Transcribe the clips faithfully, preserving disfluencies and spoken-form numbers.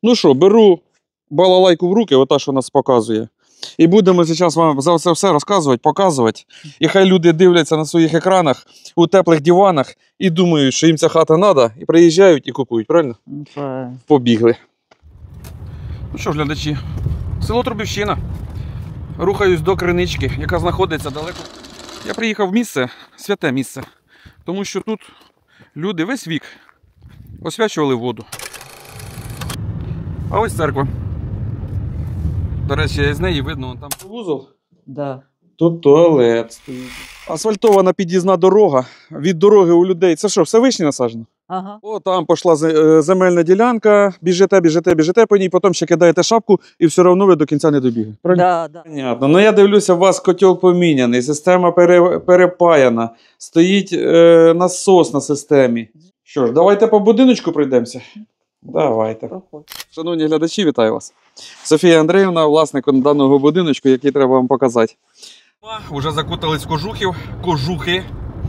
Ну що, беру балалайку в руки, ота, що нас показує. І будемо зараз вам за це все розказувати, показувати. І хай люди дивляться на своїх екранах, у теплих диванах і думають, що їм ця хата треба, і приїжджають і купують, правильно? Правильно. Побігли. Ну що ж, глядачі, село Трубівщина. Рухаюсь до кринички, яка знаходиться далеко. Я приїхав в місце, святе місце, тому що тут люди весь вік освячували воду. А ось церква. До речі, з неї видно, там вузол. Да. Тут туалет стоїть. Асфальтована під'їзна дорога. Від дороги у людей. Це що, все вишні насаджено? Ага. О, там пішла земельна ділянка, біжите, біжите, біжите по ній, потім ще кидаєте шапку і все одно ви до кінця не добігли. Да, да. Понятно. Ну я дивлюся, у вас котел поміняний, система пере, перепаяна, стоїть е, насос на системі. Що ж, давайте по будиночку пройдемося. Давайте. Проходь. Шановні глядачі, вітаю вас. Софія Андріївна, власник даного будиночку, який треба вам показати. Уже закутались кожухів, кожухи.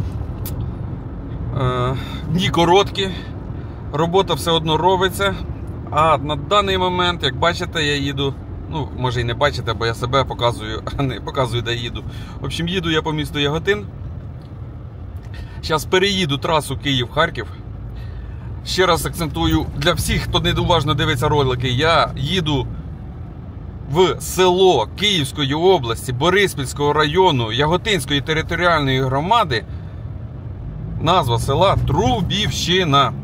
Е, дні короткі, робота все одно робиться. А на даний момент, як бачите, я їду, ну, може і не бачите, бо я себе показую, а не показую, де їду. В общем, їду я по місту Яготин. Зараз переїду трасу Київ-Харків. Ще раз акцентую, для всіх, хто неуважно дивиться ролики, я їду в село Київської області, Бориспільського району, Яготинської територіальної громади. Назва села Трубівщина.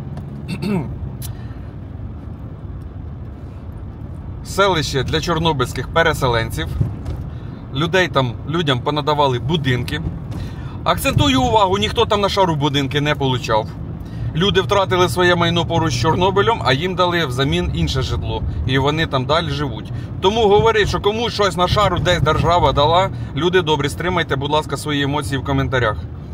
Селище для чорнобильських переселенців. Людей там, людям понадавали будинки. Акцентую увагу, ніхто там на шару будинки не получав. Люди втратили своє майно поруч з Чорнобилем, а їм дали взамін інше житло. І вони там далі живуть. Тому говорить, що комусь щось на шару десь держава дала, люди добрі, стримайте, будь ласка, свої емоції в коментарях.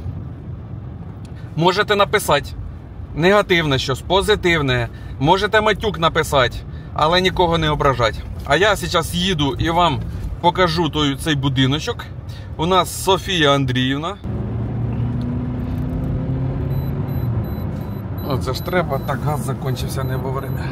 Можете написати негативне щось, позитивне, можете матюк написати, але нікого не ображати. А я зараз їду і вам покажу той, цей будиночок. У нас Софія Андріївна. Оце ж треба, так газ закінчився не вовремя.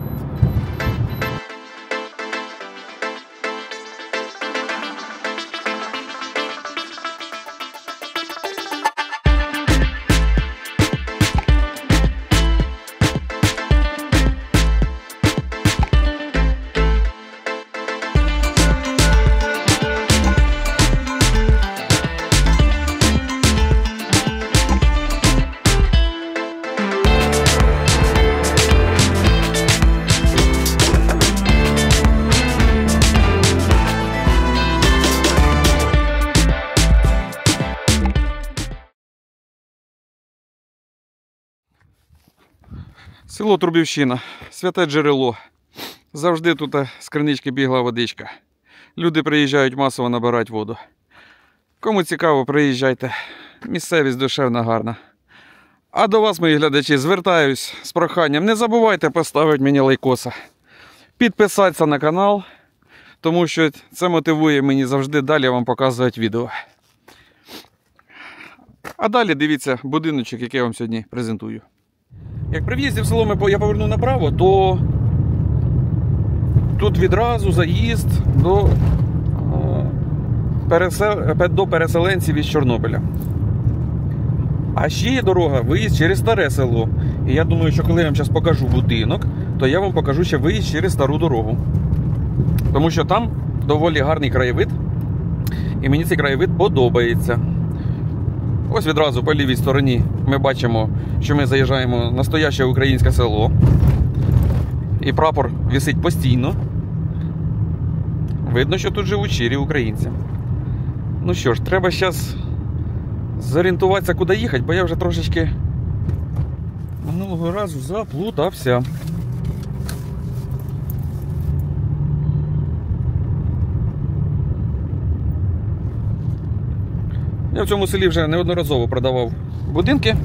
Село Трубівщина, святе джерело. Завжди тут з кринички бігла водичка. Люди приїжджають масово набирати воду. Кому цікаво, приїжджайте. Місцевість душевна, гарна. А до вас, мої глядачі, звертаюсь з проханням. Не забувайте поставити мені лайкоса. Підписатися на канал, тому що це мотивує мені завжди далі вам показувати відео. А далі дивіться будиночок, який я вам сьогодні презентую. Як при в'їзді в село я поверну направо, то тут відразу заїзд до, пересел... до переселенців із Чорнобиля. А ще є дорога, виїзд через старе село. І я думаю, що коли я вам зараз покажу будинок, то я вам покажу ще виїзд через стару дорогу. Тому що там доволі гарний краєвид. І мені цей краєвид подобається. Ось відразу по лівій стороні ми бачимо, що ми заїжджаємо в настояще українське село. І прапор висить постійно. Видно, що тут живуть щирі українці. Ну що ж, треба зараз зорієнтуватися, куди їхати, бо я вже трошечки минулого разу заплутався. Я в цьому селі вже неодноразово продавав будинки.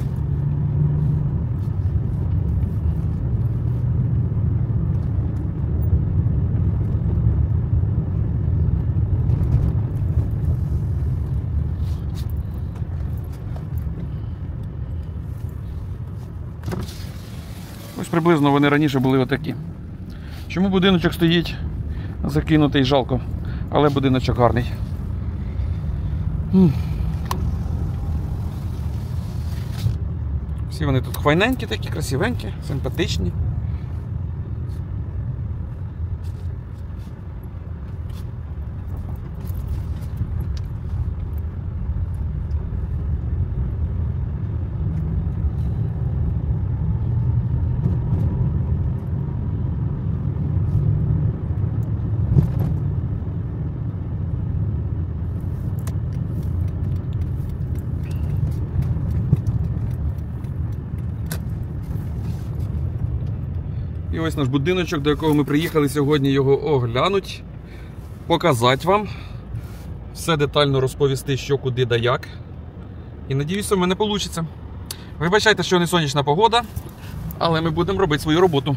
Ось приблизно вони раніше були отакі. Чому будиночок стоїть закинутий, жалко, але будиночок гарний. Всі вони тут хвайненькі такі, красивенькі, симпатичні. І ось наш будиночок, до якого ми приїхали сьогодні його оглянуть, показати вам, все детально розповісти, що, куди, да як. І надіюся, в мене вийде. Вибачайте, що не сонячна погода, але ми будемо робити свою роботу.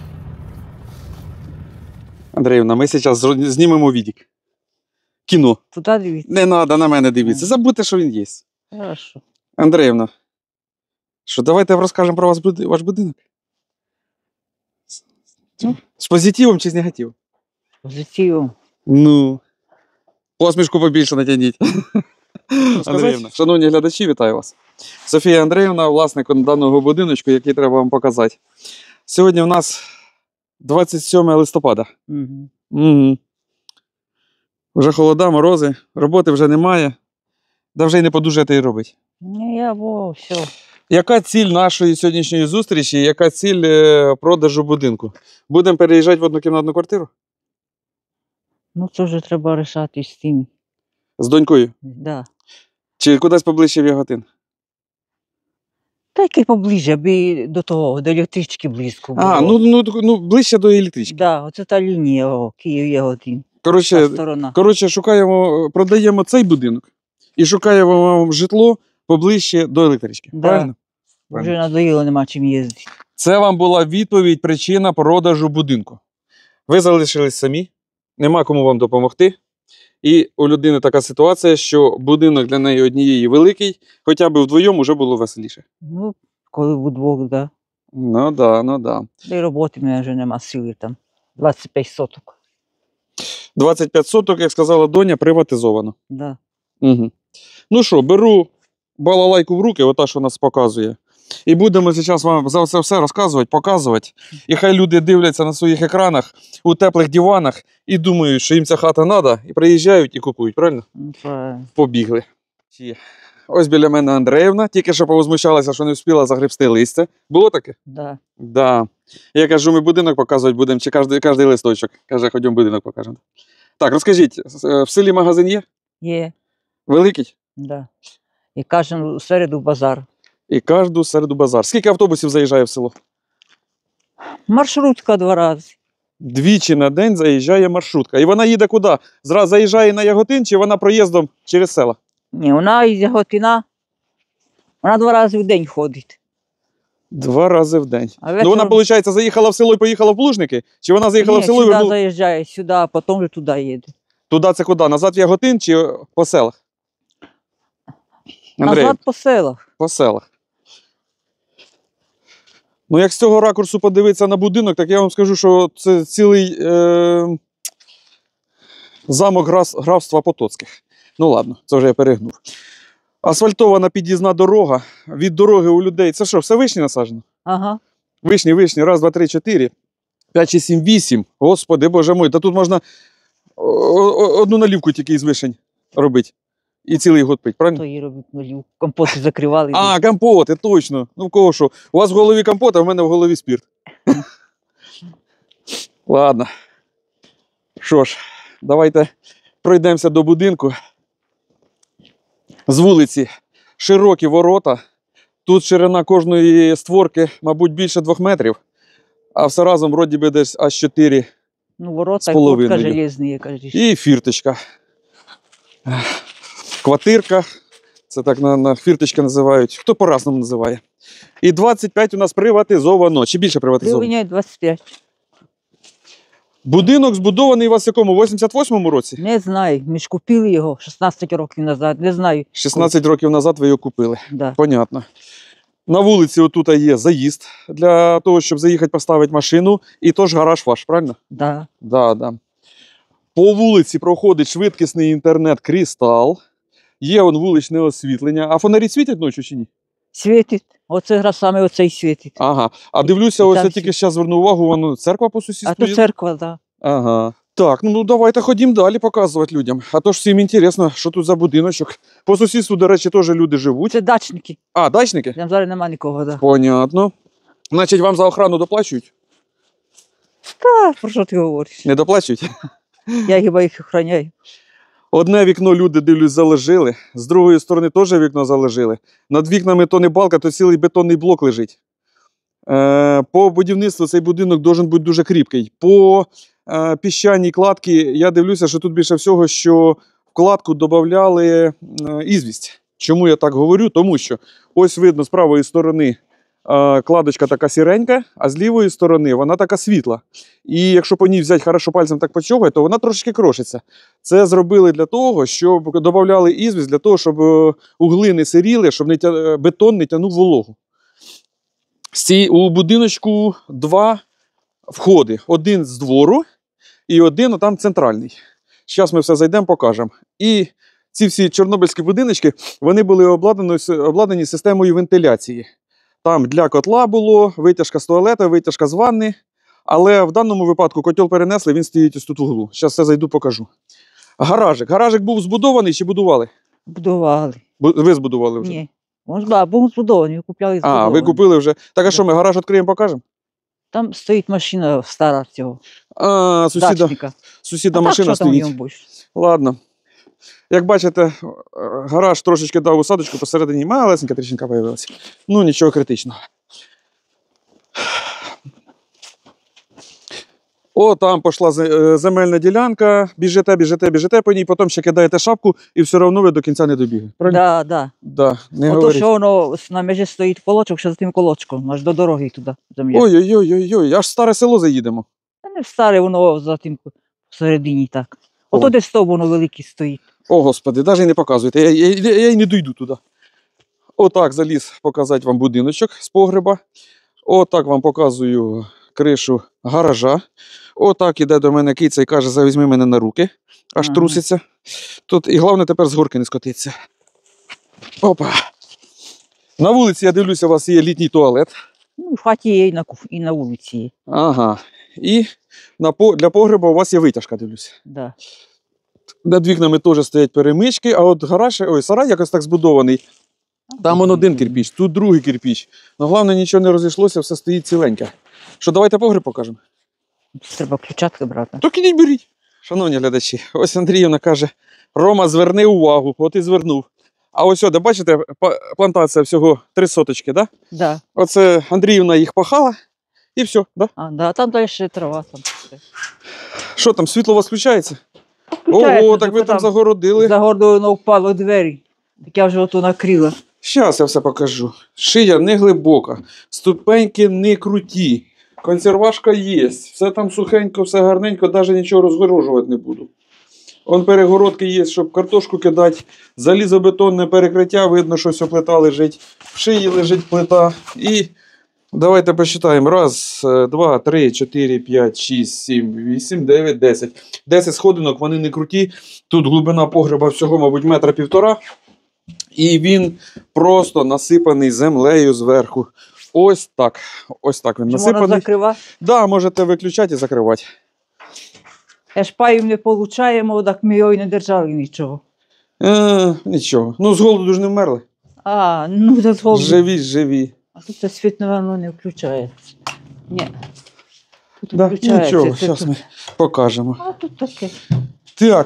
Андріївна, ми зараз знімемо відік. Кіно. Туди дивіться. Не треба на мене дивитися, забудьте, що він є. Хорошо. Андріївна, що давайте розкажемо про вас, ваш будинок. З позитивом чи з негативом? Позитивом. Ну, посмішку побільше натягніть. Андріївна, шановні глядачі, вітаю вас. Софія Андріївна, власник даного будиночку, який треба вам показати. Сьогодні у нас двадцять сьоме листопада. Угу. Угу. Вже холода, морози, роботи вже немає. Да вже й не подужати і робити. Не, я во, все. Яка ціль нашої сьогоднішньої зустрічі, яка ціль е, продажу будинку? Будемо переїжджати в однокімнатну квартиру? Ну, це вже треба рішати з тим. З донькою? Да. Чи кудись поближче в Яготин? Та який поближче, аби до того, до електрички близько було. А, ну, ну, ну ближче до електрички. Да, оце та лінія, о, Київ є один. Коротше, сторона. коротше, шукаємо, продаємо цей будинок і шукаємо вам житло поближче до електрички. Да. Правильно? Вже надоїло, нема чим їздити. Це вам була відповідь, причина продажу будинку. Ви залишились самі, нема кому вам допомогти. І у людини така ситуація, що будинок для неї однієї великий, хоча б вдвоєм уже було веселіше. Ну, коли вдвох, да. Ну да, ну да. Да й роботи в мене вже нема сили там. двадцять п'ять соток. двадцять п'ять соток, як сказала доня, приватизовано. Да. Угу. Ну що, беру балалайку в руки, ота, що нас показує. І будемо зараз вам за це все розказувати, показувати. І хай люди дивляться на своїх екранах, у теплих диванах і думають, що їм ця хата треба, і приїжджають і купують, правильно? Ну, правильно. Побігли. Ось біля мене Андріївна, тільки що повозмущалася, що не встигла загребсти листя. Було таке? Да. Да. Я кажу, ми будинок показувати будемо, чи кожний, кожний листочок. Каже, ходімо будинок покажемо. Так, розкажіть, в селі магазин є? Є. Великий? Да. І кожну середу базар. І кожну середу базар. Скільки автобусів заїжджає в село? Маршрутка два рази. Двічі на день заїжджає маршрутка. І вона їде куди? Зразу заїжджає на Яготин, чи вона проїздом через села? Ні, вона із Яготина, вона два рази в день ходить. Два рази в день. А Ну вона, виходить, заїхала в село і поїхала в Плужники? Чи вона заїхала Ні, в село і сюди вернула? заїжджає, сюди, а потім вже туди їде. Туди це куди? Назад в Яготин чи по селах? Андрій, Назад по селах. по селах. Ну, як з цього ракурсу подивитися на будинок, так я вам скажу, що це цілий е... замок граф... графства Потоцьких. Ну ладно, це вже я перегнув. Асфальтована під'їзна дорога. Від дороги у людей. Це що, все вишні насаджено? Ага. Вишні, вишні. Раз, два, три, чотири. П'ять, шість, сім, вісім. Господи, боже мой. Та тут можна одну налівку тільки із вишень робити. І цілий год пить, правильно? То її робить нулів. Компоти закривали. А, компоти, точно. Ну, в кого що? У вас в голові компот, а в мене в голові спірт. Ладно. Що ж, давайте пройдемося до будинку. З вулиці широкі ворота. Тут ширина кожної створки, мабуть, більше двох метрів. А все разом, вроді би, десь аж чотири. Ну, ворота, з половиною. куртка железні, кажеш. І фірточка. Квартирка. Це так на, на фірточка називають. Хто по-разному називає. І двадцять п'ять у нас приватизовано. Чи більше приватизовано? Привиняють двадцять п'ять. Будинок збудований у вас в якому? В вісімдесят восьмому році? Не знаю. Ми ж купили його шістнадцять років назад. Не знаю. шістнадцять років назад ви його купили. Да. Понятно. На вулиці отут є заїзд для того, щоб заїхати поставити машину. І тож гараж ваш, правильно? Да. Да, да. По вулиці проходить швидкісний інтернет «Кристал». Є вон вуличне освітлення. А фонарі світять ночі чи ні? Світить. Оце якраз саме оцей світить. Ага. А дивлюся, І ось там я тільки всі- зараз звернув увагу, воно церква по А сусідству то є. церква, да. Ага. Так, ну, ну давайте ходімо далі показувати людям. А то ж всім інтересно, що тут за будиночок. По сусідству, до речі, теж люди живуть. Це дачники. А, дачники? Там зараз нема нікого, да. Понятно. Значить, вам за охрану доплачують? Та, про що ти говориш? Не доплачують? Я хіба їх охороняю. Одне вікно люди, дивлюсь, заложили, з другої сторони теж вікно заложили. Над вікнами то не балка, то цілий бетонний блок лежить. Е, по будівництву цей будинок має бути дуже кріпкий. По е, піщаній кладці я дивлюся, що тут більше всього, що в кладку додавали е, ізвість. Чому я так говорю? Тому що ось видно з правої сторони е, кладочка така сіренька, а з лівої сторони вона така світла. І якщо по ній взяти хорошо пальцем так почогати, то вона трошки крошиться. Це зробили для того, щоб додавали ізвість, для того, щоб е, угли не сиріли, щоб не тя... бетон не тягнув вологу. Ці, у будиночку два входи. Один з двору і один там центральний. Зараз ми все зайдемо, покажемо. І ці всі чорнобильські будиночки, вони були обладнані, обладнані системою вентиляції. Там для котла було, витяжка з туалета, витяжка з ванни. Але в даному випадку котел перенесли, він стоїть ось тут в углу. Зараз все зайду, покажу. Гаражик. Гаражик був збудований чи будували? Будували. Бу- Ви збудували вже? Ні. Може, був збудований, купляли А, збудований. ви купили вже. Так, а що, ми гараж відкриємо, покажемо? Там стоїть машина стара цього. А, сусіда, Дачника. сусіда А машина так, що там в стоїть. ньому більше? Ладно. Як бачите, е, гараж трошечки дав усадочку, посередині малесенька тріщинка появилася. Ну, нічого критичного. О, там пішла зе- е, земельна ділянка, біжите, біжите, біжите по ній, потім ще кидаєте шапку і все одно ви до кінця не добігли. Правильно? Да, да. Да, не Ото, говоріть. що воно на межі стоїть колочок, що за тим колочком, аж до дороги туди. Земля. Ой-ой-ой, аж в старе село заїдемо. Та не в старе, воно за тим всередині так. О. Ото де стовп воно великий стоїть. О, господи, навіть не показуйте, я, я, я, я й не дойду туди. Отак заліз показати вам будиночок з погреба. Отак вам показую кришу гаража. Отак іде до мене киця і каже, завізьми мене на руки. Аж Ага. труситься. Тут, і головне тепер з горки не скотиться. Опа. На вулиці, я дивлюся, у вас є літній туалет. Ну, в хаті є і на, кух- і на вулиці є. Ага. І на, по- для погреба у вас є витяжка, дивлюся. Да. Над вікнами теж стоять перемички, а от гараж, ой, сарай якось так збудований. Там он один кирпіч, тут другий кирпіч. Ну, головне, нічого не розійшлося, все стоїть ціленьке. Що, давайте погреб покажемо? Треба ключатки брати. То ідіть беріть. Шановні глядачі, ось Андріївна каже, Рома, зверни увагу, от і звернув. А ось, де, бачите, па- плантація всього три соточки, да? Да. Оце Андріївна їх пахала, і все, да? А, да, там далі ще трава. Там. все. Що там, світло у вас включається? Включається, Ого, так ви тільки там загородили. За гордою воно впало двері. Так я вже ото накрила. Щас я все покажу. Шия не глибока, ступеньки не круті, консервашка є, все там сухенько, все гарненько, навіть нічого розгорожувати не буду. Он перегородки є, щоб картошку кидати, залізобетонне перекриття, видно, що ось плита лежить, в шиї лежить плита. І давайте посчитаємо. Раз, е, два, три, чотири, п'ять, шість, сім, вісім, дев'ять, десять. Десять сходинок, вони не круті. Тут глибина погреба всього, мабуть, метра півтора. І він просто насипаний землею зверху. Ось так. Ось так він Чи можна насипаний. закривати? Да, можете виключати і закривати. Я ж паїв не получаємо, так ми його і не держали нічого. Е, нічого. Ну, з голоду ж не вмерли. А, ну це згодом. Живі, живі. А тут це світ, напевно, не включається. Ні. Тут Да, включається. нічого, це зараз тут. ми покажемо. А тут таке. Так,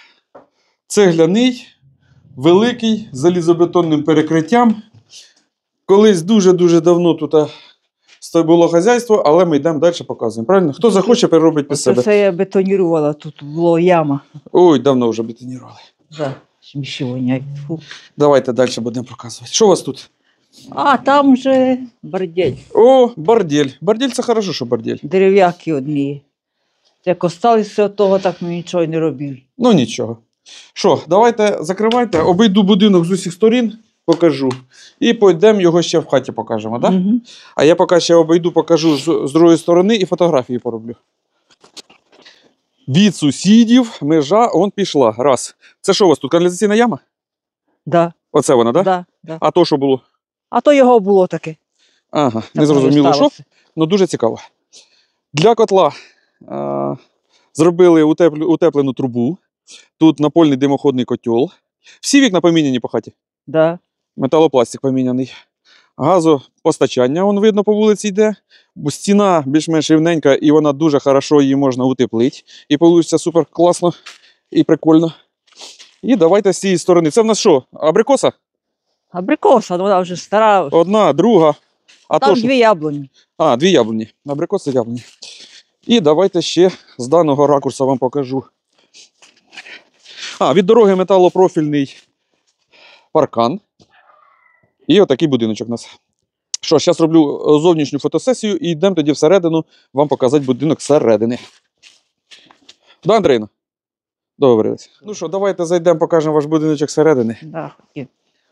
цегляний, великий, залізобетонним перекриттям. Колись дуже-дуже давно тут а, сто- було хазяйство, але ми йдемо далі показуємо. Правильно? Хто захоче, переробить під Це себе. все я бетонірувала, тут була яма. Ой, давно вже бетонірували. Да. Сміші воняють. Фу. Давайте далі будемо показувати. Що у вас тут? А там вже бордель. О, бордель. Бордель це хорошо, що бордель. Дерев'яки одні. Як осталися від того, так ми нічого й не робили. Ну нічого. Що, давайте закривайте, обійду будинок з усіх сторін. покажу. І пойдемо його ще в хаті покажемо, так? Да? Угу. А я поки ще обійду, покажу з, з другої сторони і фотографії пороблю. Від сусідів межа он пішла. Раз. Це що у вас тут, каналізаційна яма? Да. Оце вона, так? Да? Да, да. А то що було? А то його було таке. Ага, Так не зрозуміло, що. сталося. Ну, дуже цікаво. Для котла а, зробили утеплю, утеплену трубу. Тут напольний димоходний котел. Всі вікна поміняні по хаті. Да. Металопластик поміняний. Газопостачання, вон видно, по вулиці йде. Бо стіна більш-менш рівненька і вона дуже хорошо, її можна утеплити. І вийде супер класно і прикольно. І давайте з цієї сторони. Це в нас що? Абрикоса? Абрикоса, вона вже стара. Одна, друга. А Там то що? дві яблуні. А, дві яблуні. Абрикоси яблуні. І давайте ще з даного ракурсу вам покажу. А, від дороги металопрофільний паркан. І отакий будиночок у нас. Що, зараз роблю зовнішню фотосесію і йдемо тоді всередину вам показати будинок зсередини. Да, Андрійна? Договорились. Ну що, давайте зайдемо, покажемо ваш будиночок зсередини. Да, хотів.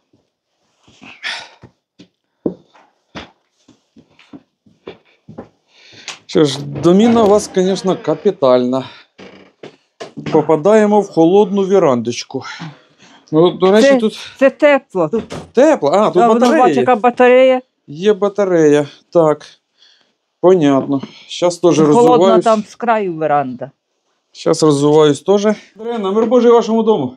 Що ж, доміна у вас, звісно, капітальна. Попадаємо в холодну вірандочку. Ну, до речі, Це, тут це тепло. Тут тепло. А, тут да, воно, батарея. бачиш, яка батарея. Є батарея. Так. Понятно. Зараз теж Холодна розуваюсь. там з краю веранда. Зараз розуваюсь теж. Андріна, мир Божий вашому дому.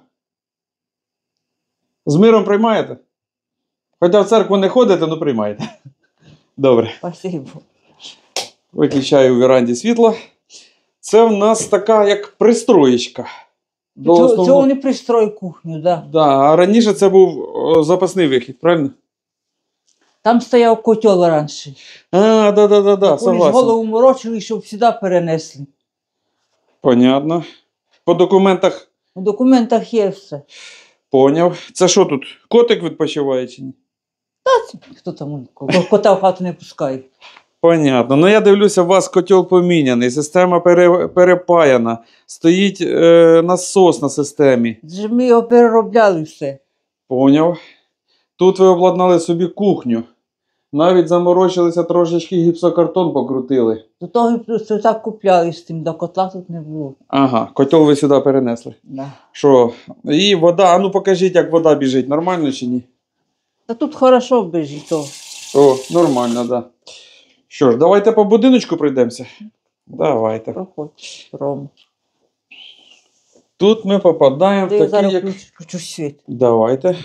З миром приймаєте? Хоча в церкву не ходите, але приймаєте. Добре. Спасибо. Виключаю у віранді світло. Це в нас така як пристроєчка. До Цього, основного- цього не пристрой кухню, да. Да, а раніше це був о, запасний вихід, правильно? Там стояв котел раніше. А, да, да, да, да, Вони ж согласен. голову морочили, щоб сюди перенесли. Понятно. По документах У документах є все. поняв. Це що тут? Котик відпочиває чи ні? Хто там ко- кота в хату не пускає. Понятно. Ну я дивлюся, у вас котел поміняний, система пере, перепаяна, стоїть е, насос на системі. Ж ми його переробляли все. Поняв. Тут ви обладнали собі кухню. Навіть заморочилися трошечки, гіпсокартон покрутили. До того просто так купляли з тим, до котла тут не було. Ага, котел ви сюди перенесли. Да. Що? І вода, а ну покажіть, як вода біжить, нормально чи ні? Та тут хорошо біжить то. О, нормально, так. Да. Що ж, давайте по будиночку пройдемося. Давайте. Проходь, Ром. Тут ми попадаємо в Я такий, зараз як... включу, включу світ. Давайте.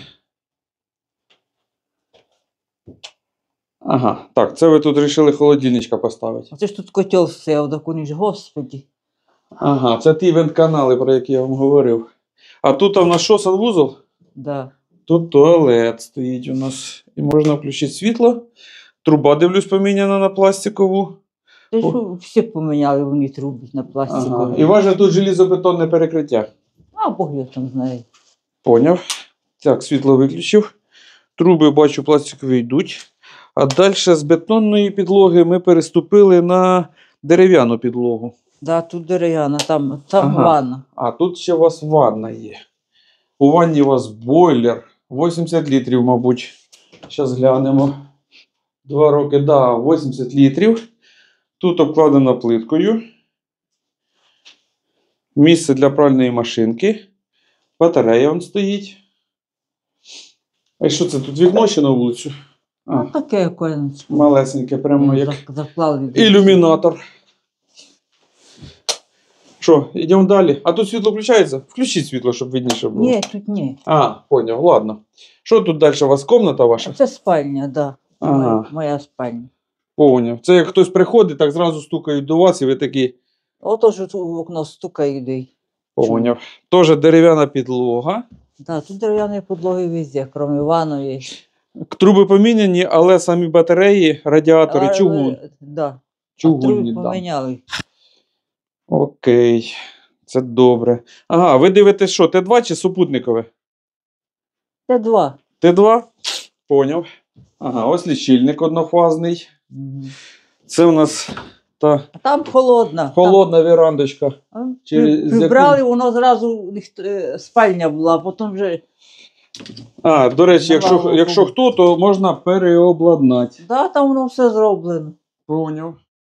Ага, так, це ви тут вирішили холодильничка поставити. Оце ж тут котел стояв, так вони ж, господі. Ага, це ті вент-канали, про які я вам говорив. А тут у нас що, санвузол? Да. Тут туалет стоїть у нас. І можна включити світло. Труба, дивлюсь, поміняна на пластикову. Те, О. що всі поміняли вони труби на пластикові. Ага. І ваше тут желізобетонне перекриття. А Бог його там знає. Поняв. Так, світло виключив. Труби, бачу, пластикові йдуть. А далі з бетонної підлоги ми переступили на дерев'яну підлогу. Да, тут дерев'яна, там, там Ага. ванна. А тут ще у вас ванна є. У ванні у вас бойлер. вісімдесят літрів, мабуть. Зараз глянемо. Два роки, так, да, вісімдесят літрів. Тут обкладено плиткою. Місце для пральної машинки. Батарея вон стоїть. А що це? Тут вікно ще на вулицю? А, Ну, таке якось. малесеньке, прямо як Заклали. ілюмінатор. Що, йдемо далі. А тут світло включається? Включіть світло, щоб видніше було. Ні, тут ні. А, поняв, ладно. Що тут далі? У вас комната ваша? Це спальня, да. Ага. Моя, моя спальня. Поняв. Це як хтось приходить, так зразу стукають до вас, і ви такі. Ото ж тут в окно стукає людей. Поняв. Теж дерев'яна підлога. Да, тут дерев'яні підлоги везде, крім ванної. Труби поміняні, але самі батареї, радіатори, А, чугун. е, Да. Чугунні, Труби да. поміняли. Окей. Це добре. Ага, ви дивитесь що, Т два чи супутникове? Це два. Т два? Поняв. Ага, ось лічильник однофазний. Мгм. Це у нас та А там холодна. холодна вірандочка. Там, Через при- прибрали, воно зразу ніхто- е, спальня була, а потім вже А, до речі, якщо, Давай, якщо попробуй. хто, то можна переобладнати. Да, там воно все зроблено. Поняв.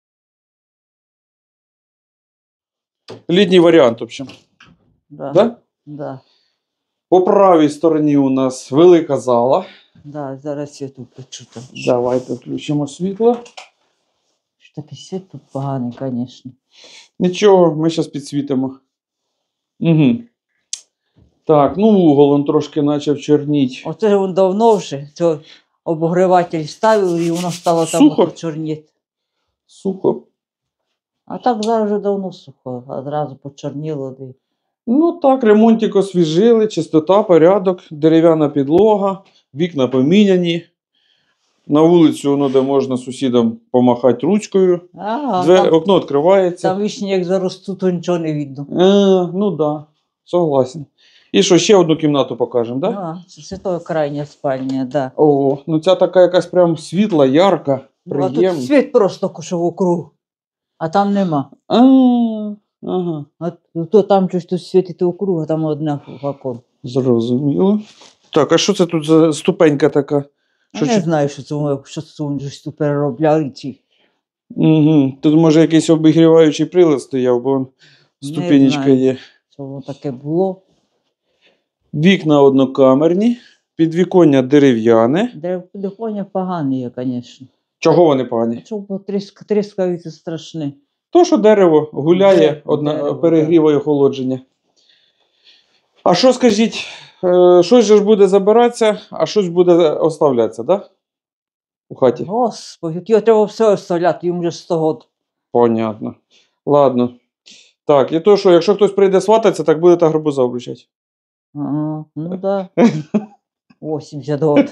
Літній варіант, в общем. Да. Да? Да. По правій стороні у нас велика зала. Да, зараз я тут почута. Давайте включимо світло. Що такий світ тут поганий, звісно. Нічого, ми зараз підсвітимо. Угу. Так, ну угол он трошки почав чорніть. Оце він давно вже, це обогріватель ставив і воно стало там Сухо? чорніти. Сухо. А так зараз вже давно сухо, одразу почорніло. де. Ну так, ремонтик освіжили, чистота, порядок, дерев'яна підлога, вікна поміняні. На вулицю, воно, де можна сусідам помахати ручкою. Ага, Две... там, Окно відкривається. там вічні як заростуть, то нічого не видно. Е, ну так, да, согласен. І що, ще одну кімнату покажемо, так? Да? А, це, це то крайня спальня, да. О, ну ця така якась прям світла, ярка, Ну, а приємна. тут світ просто що вокруг, а там нема. А, ага, А то там щось тут світить округ, а там одне окон. зрозуміло. Так, а що це тут за ступенька така? Я Що, не чи- знаю, що це воно, що це вони щось тут переробляли. Чи... Угу. Тут може якийсь обігріваючий прилад стояв, бо вон ступенечка знаю. є. Що воно таке було. Вікна однокамерні, підвіконня дерев'яне. Дерев'яні погані є, звісно. Чого вони погані? Чого бо тріск, тріскавиці страшні. То, що дерево гуляє, Де- одна, дерево, перегріває охолодження. А що скажіть, е, щось же ж буде забиратися, а щось буде оставлятися, так? Да? У хаті? Господи, його треба все оставляти, йому вже сто років. Понятно. Ладно. Так, і то, що якщо хтось прийде свататися, так будете гарбуза обручати. Ага, ну да. вісімдесят років.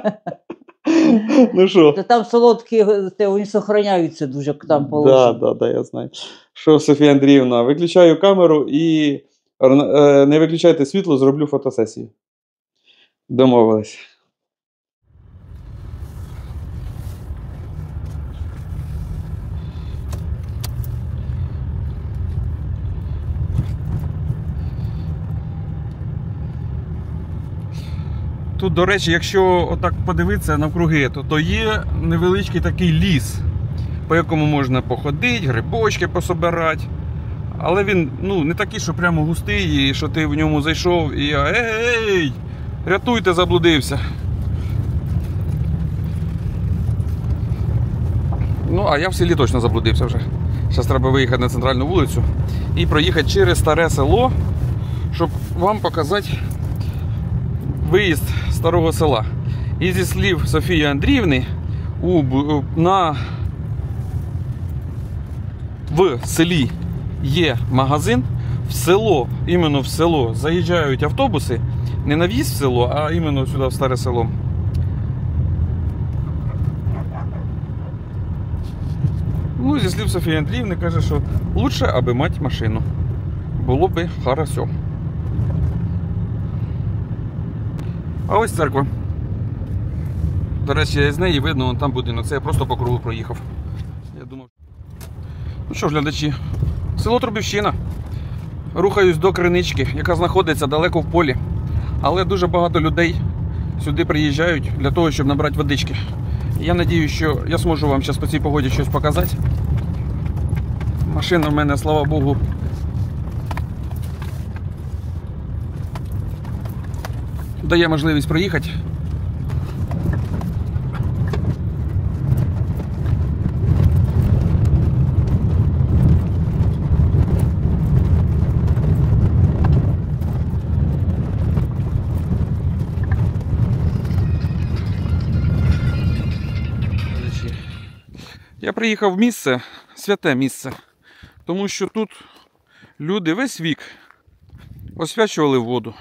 Ну що? Та там солодкі, те, вони зберігаються дуже там Да, положені. да, да, я знаю. Що, Софія Андріївна, виключаю камеру і е, не виключайте світло, зроблю фотосесію. Домовились. Тут, до речі, якщо отак подивитися навкруги, то, то є невеличкий такий ліс, по якому можна походити, грибочки пособирати. Але він ну, не такий, що прямо густий, і що ти в ньому зайшов і я ей, рятуйте, заблудився. Ну, а я в селі точно заблудився вже. Зараз треба виїхати на центральну вулицю і проїхати через старе село, щоб вам показати виїзд старого села. І зі слів Софії Андріївни, у, на, в селі є магазин, в село, іменно в село заїжджають автобуси, не на в'їзд в село, а іменно сюди, в старе село. Ну, зі слів Софії Андріївни, каже, що лучше, аби мати машину. Було би хорошо. А ось церква. До речі, з неї видно, вон там будинок. Це я просто по кругу проїхав. Я думав. Ну що ж, глядачі, село Трубівщина. Рухаюсь до кринички, яка знаходиться далеко в полі. Але дуже багато людей сюди приїжджають для того, щоб набрати водички. Я сподіваюся, що я зможу вам зараз по цій погоді щось показати. Машина в мене, слава Богу, дає можливість проїхати. Я приїхав в місце, святе місце, тому що тут люди весь вік освячували воду.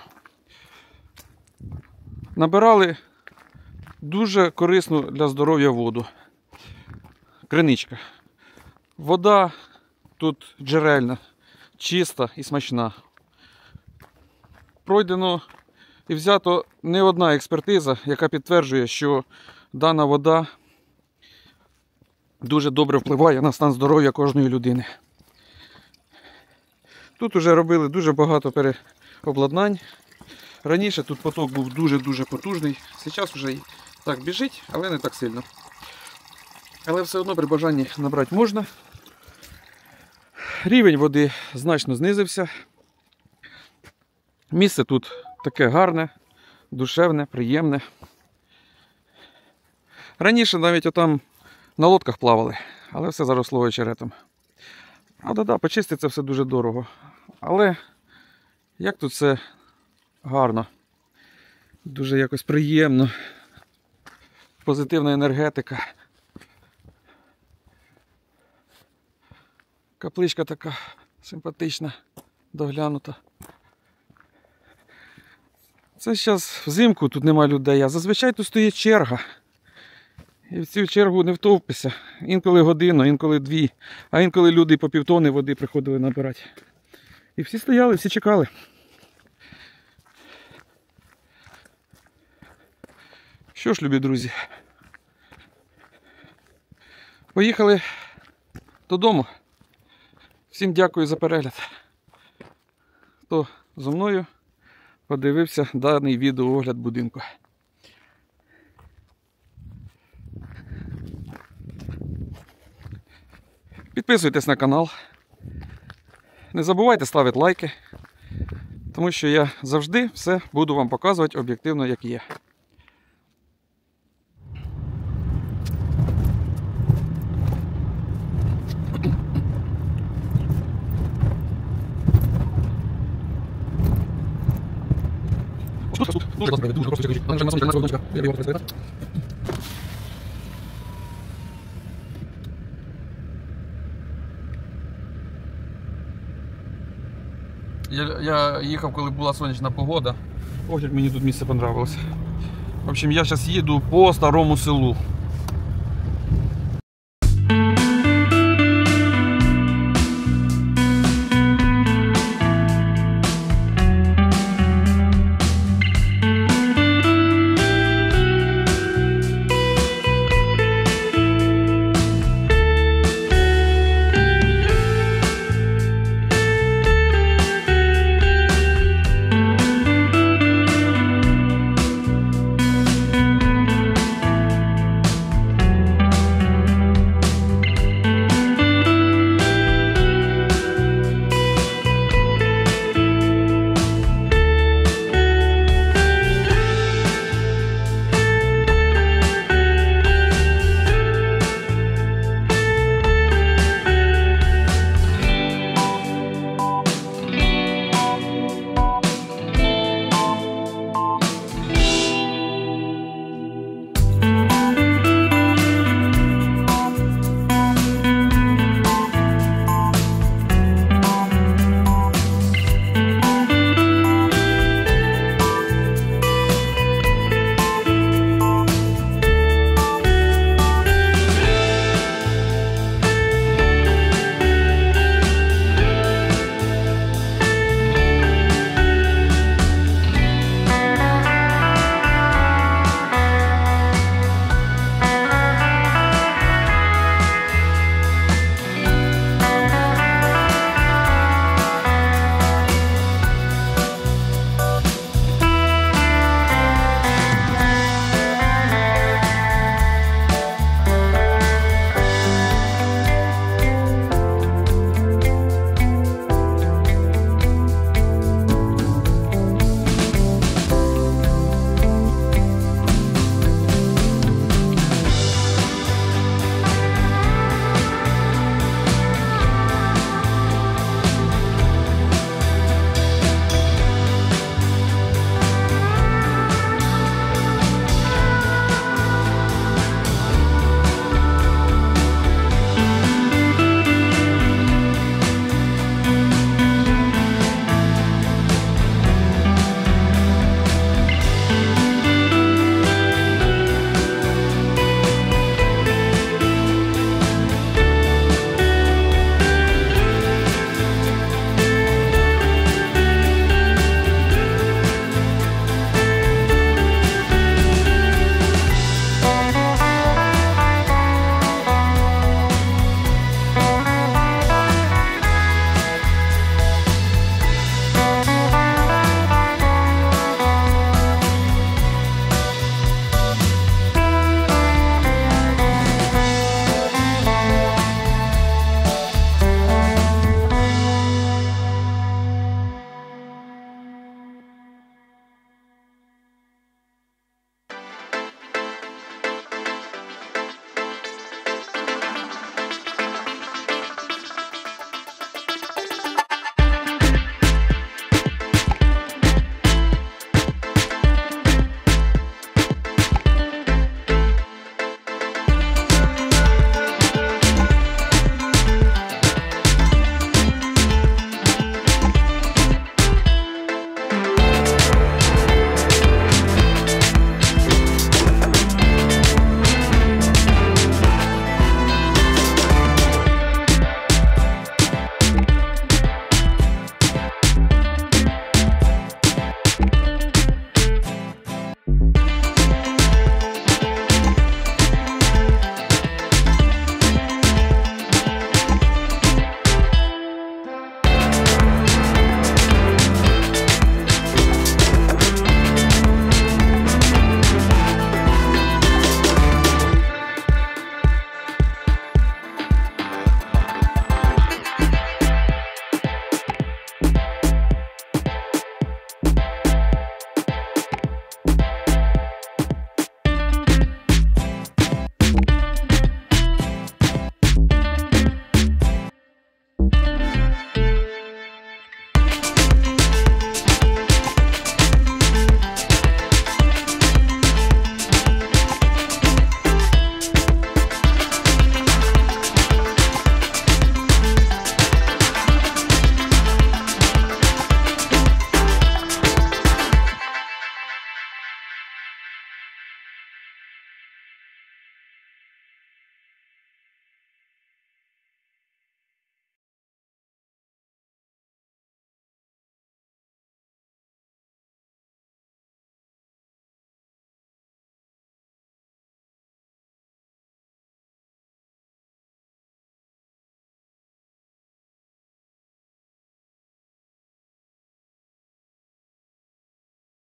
Набирали дуже корисну для здоров'я воду. Криничка. Вода тут джерельна, чиста і смачна. Пройдено і взято не одна експертиза, яка підтверджує, що дана вода дуже добре впливає на стан здоров'я кожної людини. Тут вже робили дуже багато переобладнань. Раніше тут поток був дуже-дуже потужний. Зараз вже і так біжить, але не так сильно. Але все одно при бажанні набрати можна. Рівень води значно знизився. Місце тут таке гарне, душевне, приємне. Раніше навіть отам на лодках плавали, але все заросло очеретом. Правда, да, почистити це все дуже дорого. Але як тут все гарно, дуже якось приємно, позитивна енергетика. Капличка така симпатична, доглянута. Це зараз взимку тут нема людей, а зазвичай тут стоїть черга. І в цю чергу не втовпися. Інколи годину, інколи дві, а інколи люди по півтони води приходили набирати. І всі стояли, всі чекали. Що ж, любі друзі, поїхали додому. Всім дякую за перегляд. Хто зі мною подивився даний відеоогляд будинку. Підписуйтесь на канал. Не забувайте ставити лайки, тому що я завжди все буду вам показувати об'єктивно, як є. Дуже класно, дуже просто чекаючи. Вона вже на самом деле на я його розповідаю. Я, я їхав, коли була сонячна погода. Ох, як мені тут місце понравилось. В общем, я зараз їду по старому селу.